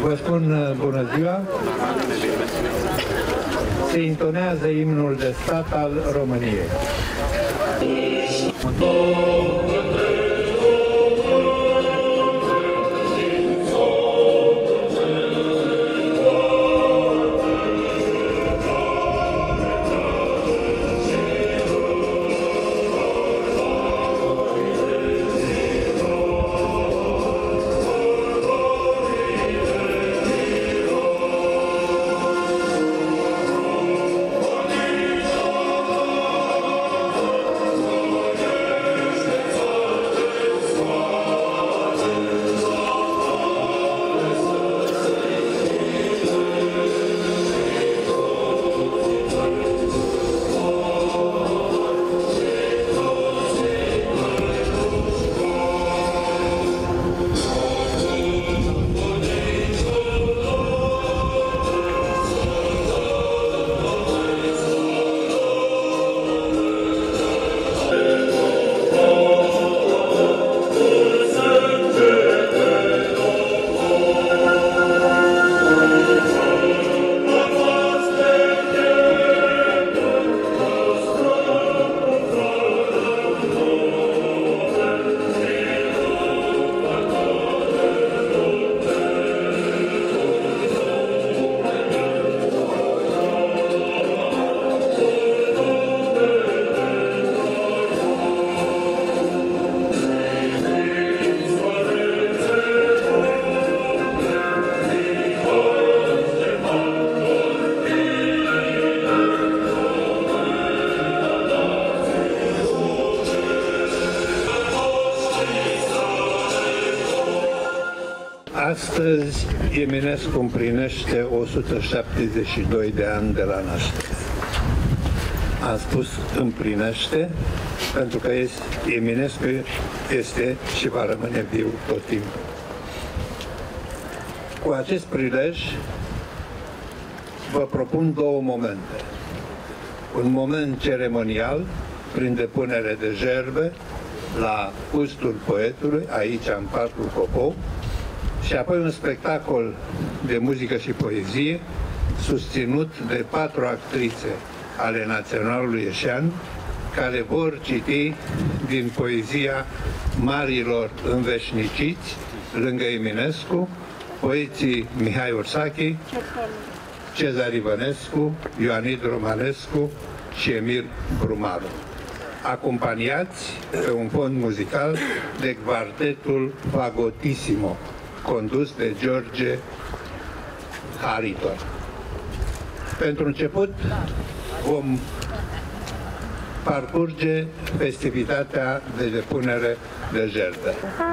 Vă spun bună ziua. Se intonează imnul de stat al României. Astăzi Eminescu împlinește 172 de ani de la naștere. Am spus împlinește pentru că Eminescu este și va rămâne viu tot timpul. Cu acest prilej vă propun două momente. Un moment ceremonial prin depunere de jertfe la Pustul Poetului, aici în Parcul Copou, și apoi un spectacol de muzică și poezie susținut de 4 actrițe ale Naționalului Ieșean, care vor citi din poezia marilor înveșniciți lângă Eminescu, poeții Mihai Ursachi, Cezar Ivănescu, Ioanid Romanescu și Emil Brumaru, acompaniați pe un fond muzical de quartetul Fagotissimo, condus de George Haritor. Pentru început vom parcurge festivitatea de depunere de jertfe.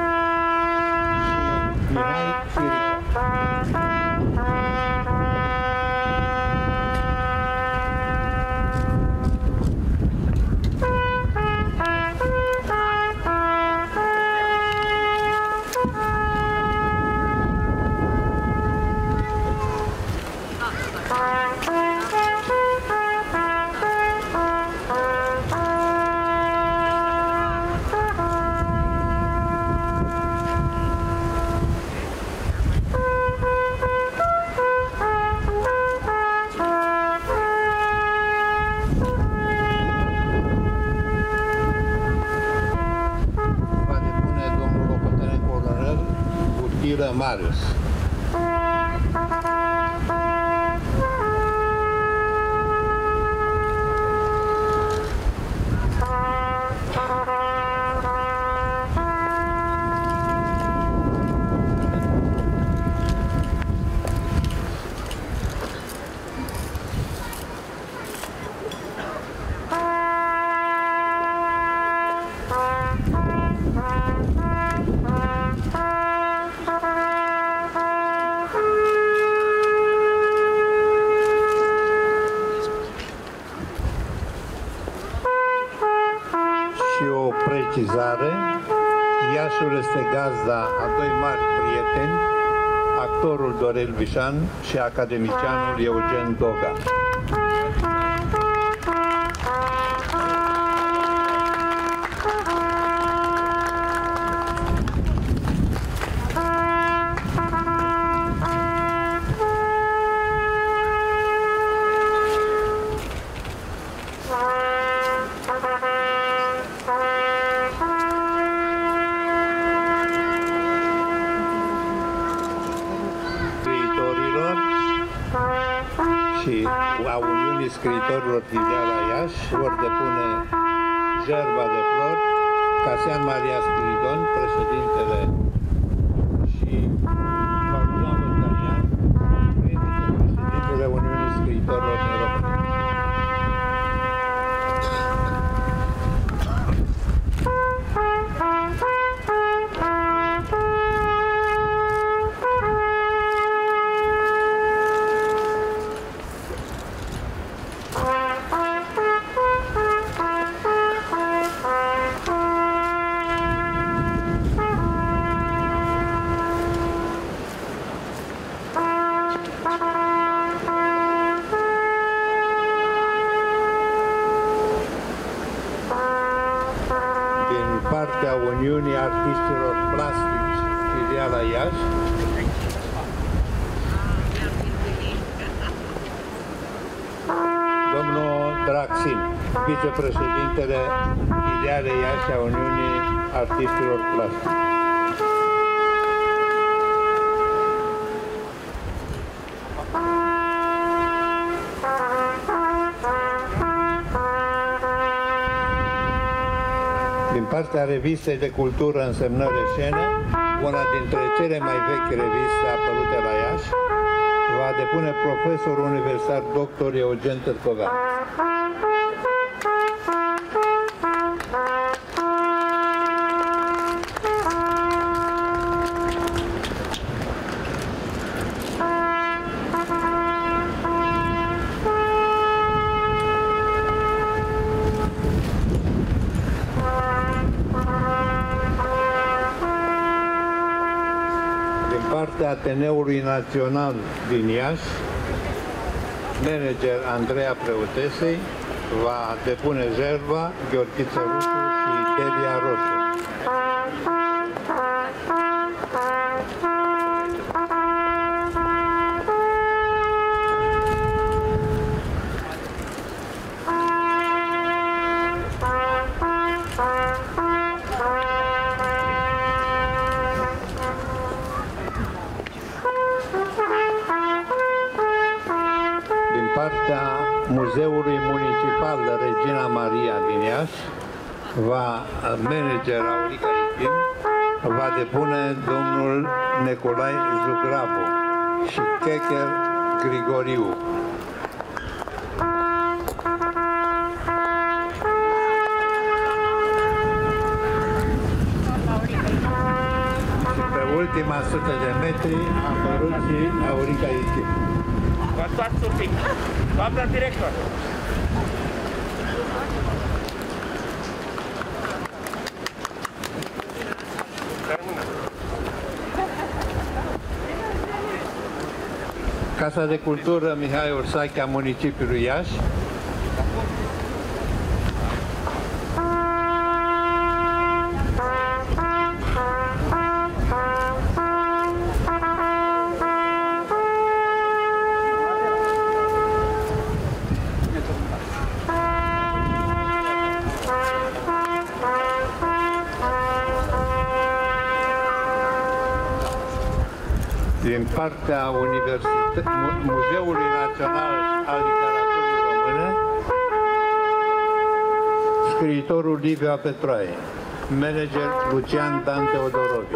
Marius. Precizare, Iașiul este gazda a 2 mari prieteni, actorul Dorel Vișan și academicianul Eugen Doga. și a Uniunii Scriitorilor Filiala Iași vor depune jertfa de flori Casian Maria Spiridon, președintele, și Fauzan Vâlcănian, vicepreședintele Uniunii Scriitorilor din România. Partea Uniunii Artiștilor Plastici Filiala Iași, domnul Draxin, vicepreședintele Filialei Iași a Uniunii Artiștilor Plastici. Din partea Revistei de Cultură Însemnări Scene, una dintre cele mai vechi reviste apărute la Iași, va depune profesorul universitar dr. Eugen Târcovean. Partea Ateneului Național din Iași, manager Andreea Preutesei, va depune jertfa Gheorghiță Rusu și Delia Roșu. Partea Muzeului Municipal de Regina Maria din Iași, manager Aurica Ichim, va depune domnul Nicolae Zugrabu și Checher Grigoriu. Și pe ultima 100 de metri a apărut și Aurica Ichim. Vă întoarceți un pic. Doamna director! Casa de Cultură Mihai Ursache a municipiului Iași din partea Muzeului Național al Literaturii Române, scriitorul Livia Petroae, manager Lucian Dan Teodorovici.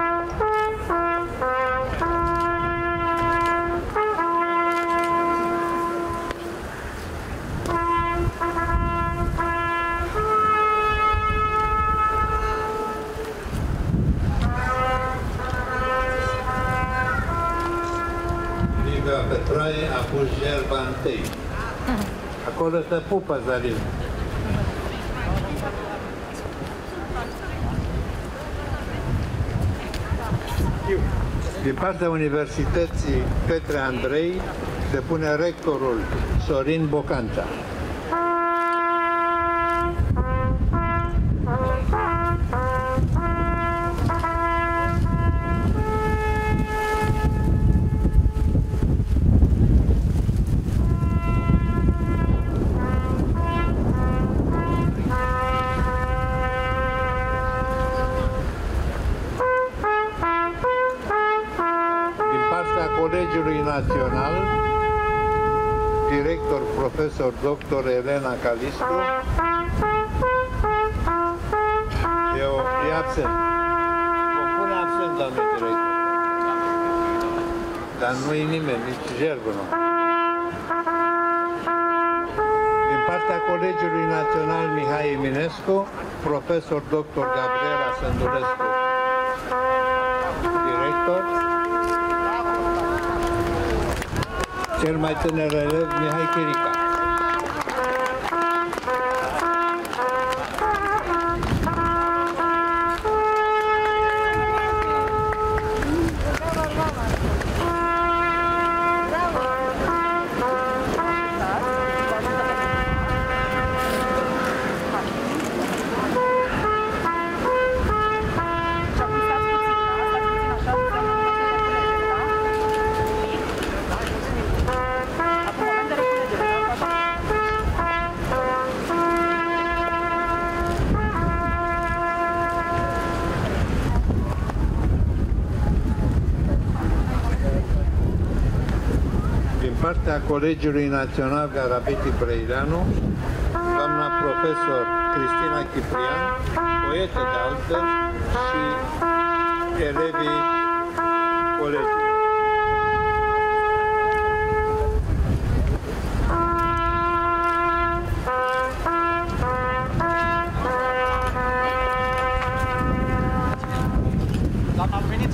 Petroae a pus jertfa întâi. Acolo stă pupa, Zalin. Din partea Universității Petre Andrei depune rectorul Sorin Bocancea. Colegiului Național director profesor dr. Elena Calistru. E absent. Vom pune absent, doamne director. Dar nu e nimeni, nici Jerbă nu. Din partea Colegiului Național Mihai Eminescu, profesor dr. Gabriela Sândulescu, director. Cel mai tânăr elev, Mihai Chirica. Partea Colegiului Național Garabiti Brăileanu, doamna profesor Cristina Ciprian, poetă de altfel, și elevii colegiului. Doamna Luminița!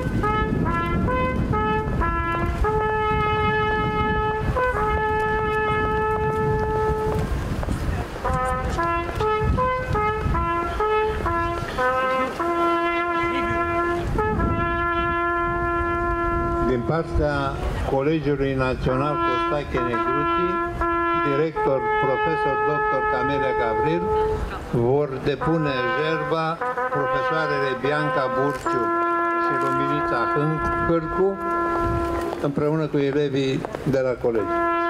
Din partea Colegiului Național Costache Negruti, director profesor dr. Camelia Gavril, vor depune jertfa profesoarele Bianca Burciu și Luminița Hâlcu, împreună cu elevii de la colegi.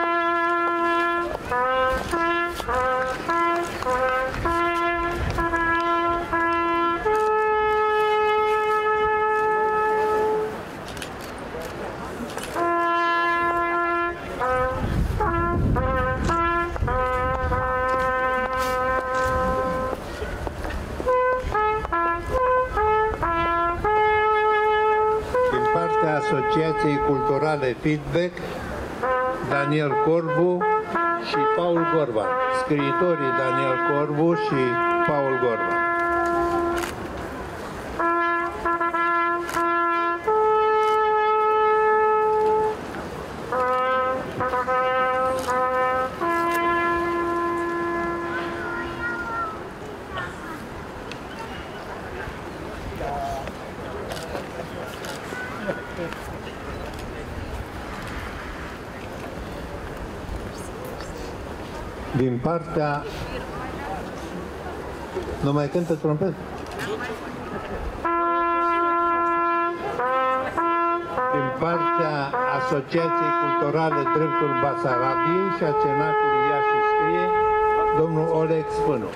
Asociației Culturale Feedback, Daniel Corbu și Paul Gorban, scriitorii Daniel Corbu și Paul Gorban. Din partea... Nu mai cântă trompet? Din partea Asociației Culturale Dreptul Basarabiei și a Cenacului Iași Scrie, domnul Oleg Spânu.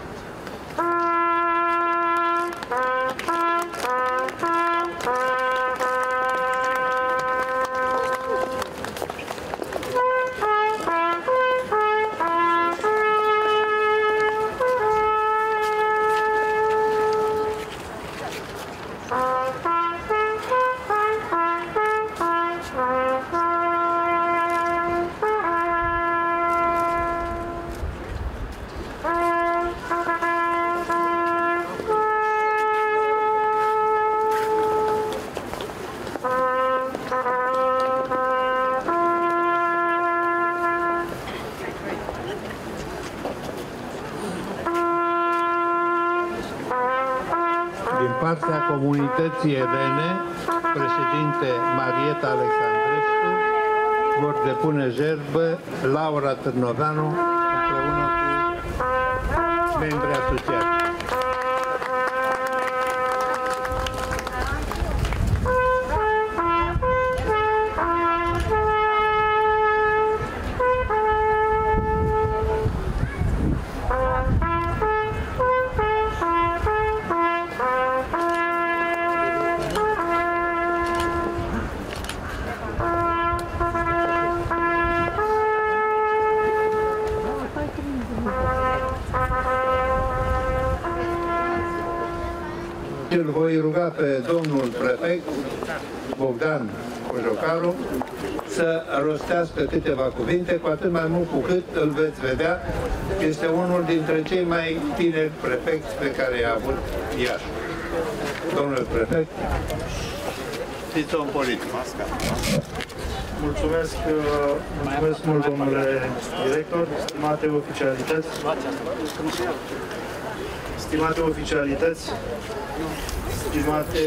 Din partea comunității elene, președinte Marieta Alexandrescu, vor depune jertfă Laura Târnoveanu împreună cu membrii asociației. îl voi ruga pe domnul prefect Bogdan Cojocaru să rostească câteva cuvinte, cu atât mai mult cu cât îl veți vedea, este unul dintre cei mai tineri prefecți pe care i-a avut Iași. Domnule prefect, fiți om politic. Mulțumesc mult, domnule director, stimate oficialități, stimate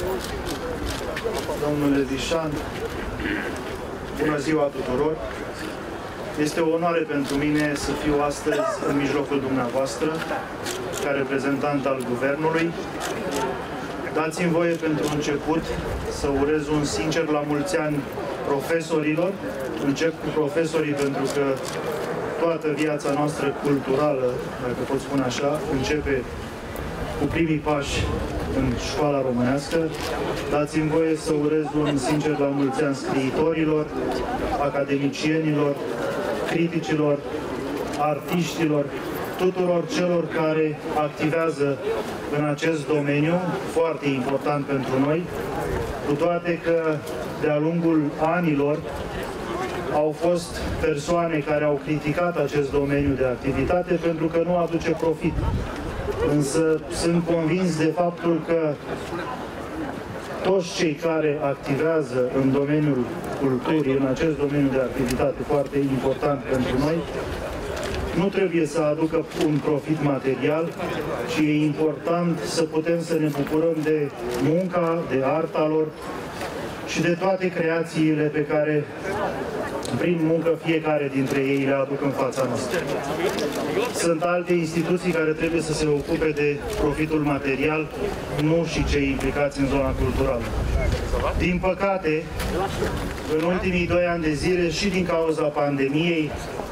domnule Vișan, bună ziua tuturor! Este o onoare pentru mine să fiu astăzi în mijlocul dumneavoastră, ca reprezentant al Guvernului. Dați-mi voie pentru început să urez un sincer la mulți ani profesorilor. Încep cu profesorii pentru că toată viața noastră culturală, dacă pot spune așa, începe cu primii pași în școala românească. Dați-mi voie să urez un sincer la mulți ani scriitorilor, academicienilor, criticilor, artiștilor, tuturor celor care activează în acest domeniu, foarte important pentru noi, cu toate că de-a lungul anilor au fost persoane care au criticat acest domeniu de activitate pentru că nu aduce profit. Însă sunt convins de faptul că toți cei care activează în domeniul culturii, în acest domeniu de activitate foarte important pentru noi, nu trebuie să aducă un profit material, ci e important să putem să ne bucurăm de munca, de arta lor și de toate creațiile pe care, prin muncă, fiecare dintre ei le aduc în fața noastră. Sunt alte instituții care trebuie să se ocupe de profitul material, nu și cei implicați în zona culturală. Din păcate, în ultimii 2 ani de zile și din cauza pandemiei,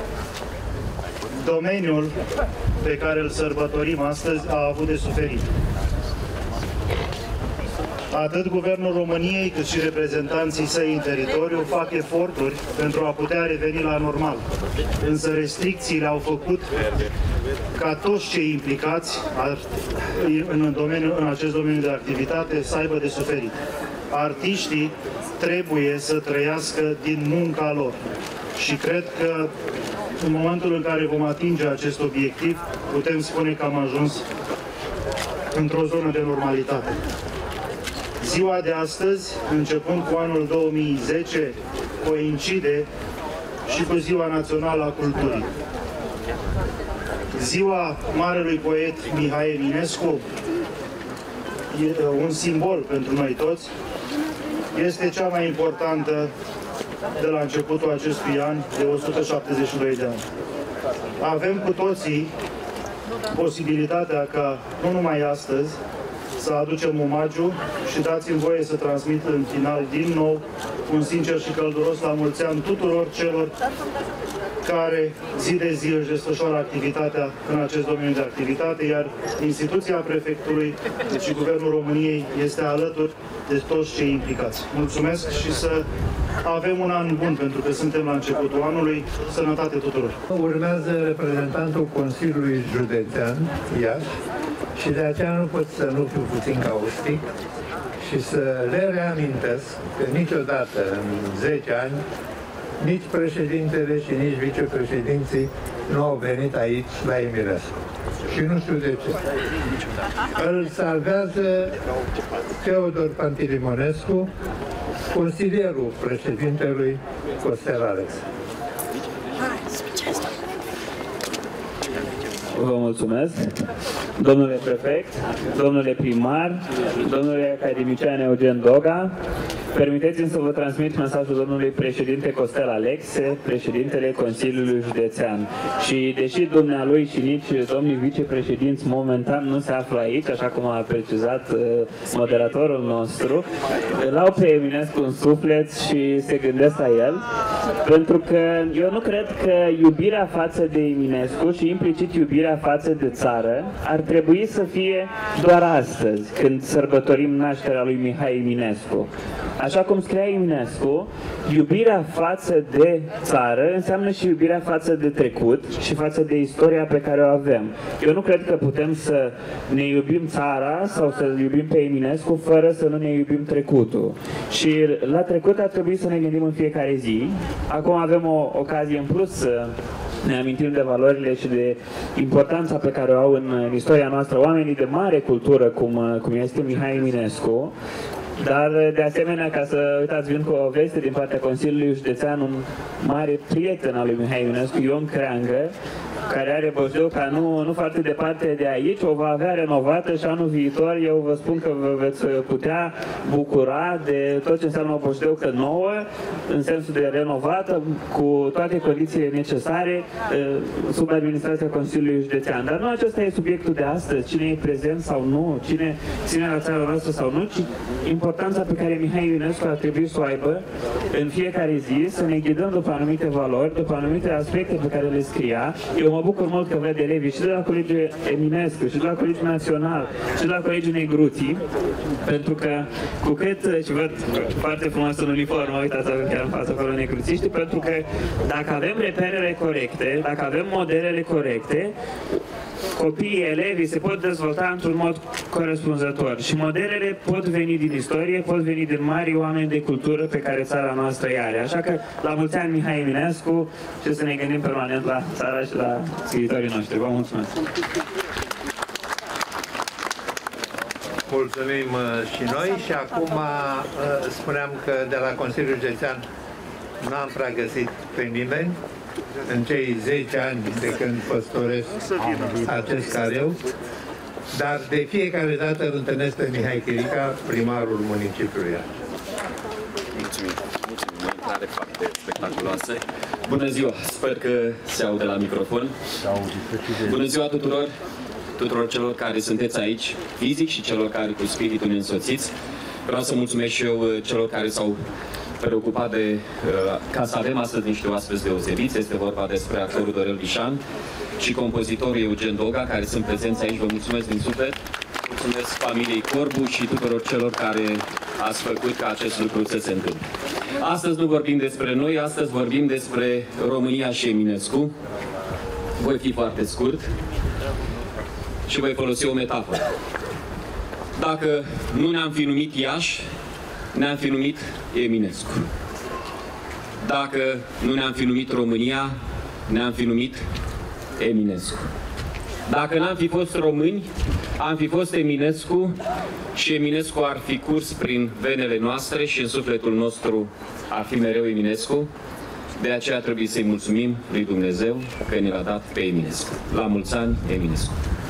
domeniul pe care îl sărbătorim astăzi a avut de suferit. Atât Guvernul României, cât și reprezentanții săi în teritoriu fac eforturi pentru a putea reveni la normal. Însă restricțiile au făcut ca toți cei implicați în acest domeniu de activitate să aibă de suferit. Artiștii trebuie să trăiască din munca lor și cred că în momentul în care vom atinge acest obiectiv, putem spune că am ajuns într-o zonă de normalitate. Ziua de astăzi, începând cu anul 2010, coincide și cu Ziua Națională a Culturii. Ziua marelui poet Mihai Eminescu, un simbol pentru noi toți, este cea mai importantă de la începutul acestui an, de 172 de ani. Avem cu toții posibilitatea ca, nu numai astăzi, să aducem omagiu și dați-mi voie să transmit în final din nou un sincer și călduros la mulți ani tuturor celor care zi de zi își desfășoară activitatea în acest domeniu de activitate, iar instituția prefectului și Guvernul României este alături de toți cei implicați. Mulțumesc și să avem un an bun, pentru că suntem la începutul anului. Sănătate tuturor! Urmează reprezentantul Consiliului Județean Iași și de aceea nu pot să nu fiu puțin caustic și să le reamintesc că niciodată în 10 ani nici președintele și nici vicepreședinții nu au venit aici la Eminescu. Și nu știu de ce. Îl salvează Teodor Pantilimonescu, consilierul președintelui Costel Alex. Vă mulțumesc. Domnule prefect, domnule primar, domnule academician Eugen Doga, permiteți-mi să vă transmit mesajul domnului președinte Costel Alexe, președintele Consiliului Județean. Și deși dumnealui și nici domnii vicepreședinți momentan nu se află aici, așa cum a precizat moderatorul nostru, îl au pe Eminescu în suflet și se gândesc la el, pentru că eu nu cred că iubirea față de Eminescu și implicit iubirea față de țară ar trebui să fie doar astăzi, când sărbătorim nașterea lui Mihai Eminescu. Așa cum scria Eminescu, iubirea față de țară înseamnă și iubirea față de trecut și față de istoria pe care o avem. Eu nu cred că putem să ne iubim țara sau să iubim pe Eminescu fără să nu ne iubim trecutul. Și la trecut ar trebui să ne gândim în fiecare zi. Acum avem o ocazie în plus să ne amintim de valorile și de importanța pe care o au în istoria noastră oamenii de mare cultură, cum este Mihai Eminescu. Dar, de asemenea, ca să uitați, vin cu o veste din partea Consiliului Județean, un mare prieten al lui Mihai Eminescu, Ion Creangă, care are Bojdeauca nu foarte departe de aici, o va avea renovată și anul viitor eu vă spun că vă veți putea bucura de tot ce înseamnă o Bojdeaucă nouă, în sensul de renovată, cu toate condițiile necesare, sub administrația Consiliului Județean. Dar nu acesta e subiectul de astăzi, cine e prezent sau nu, cine ține la țara noastră sau nu, ci importanța pe care Mihai Eminescu ar trebui să o aibă în fiecare zi, să ne ghidăm după anumite valori, după anumite aspecte pe care le scria. Eu mă bucur mult că văd elevii și de la Colegiul Eminescu, și de la Colegiul Național, și de la Colegiul Negruții, pentru că cu cât, și văd foarte frumos în uniformă, uitați, avem chiar în față acolo negruțiști, pentru că dacă avem reperele corecte, dacă avem modelele corecte, copiii, elevii se pot dezvolta într-un mod corespunzător și modelele pot veni din istorie, pot veni din mari oameni de cultură pe care țara noastră îi are. Așa că la mulți ani Mihai Eminescu și să ne gândim permanent la țara și la scriitorii noștri. Vă mulțumesc! Mulțumim și noi și acum spuneam că de la Consiliul Județean n-am prea găsit pe nimeni în cei 10 ani de când păstoresc acest careu, dar de fiecare dată îl întâlnesc pe Mihai Chirica, primarul municipiului. Mulțumim, o intrare foarte spectaculoasă. Bună ziua, sper că se aude la microfon. Bună ziua tuturor celor care sunteți aici fizic și celor care cu spiritul ne însoțiți. Vreau să mulțumesc și eu celor care s-au preocupat de ca să avem astăzi niște oaspeți deosebiți. Este vorba despre actorul Dorel Vișan și compozitorul Eugen Doga, care sunt prezenți aici. Vă mulțumesc din suflet. Mulțumesc familiei Corbu și tuturor celor care ați făcut ca acest lucru să se întâmple. Astăzi nu vorbim despre noi, astăzi vorbim despre România și Eminescu. Voi fi foarte scurt și voi folosi o metaforă. Dacă nu ne-am fi numit Iași, ne-am fi numit Eminescu. Dacă nu ne-am fi numit România, ne-am fi numit Eminescu. Dacă n-am fi fost români, am fi fost Eminescu și Eminescu ar fi curs prin venele noastre și în sufletul nostru ar fi mereu Eminescu. De aceea trebuie să-i mulțumim lui Dumnezeu că ne l-a dat pe Eminescu. La mulți ani, Eminescu!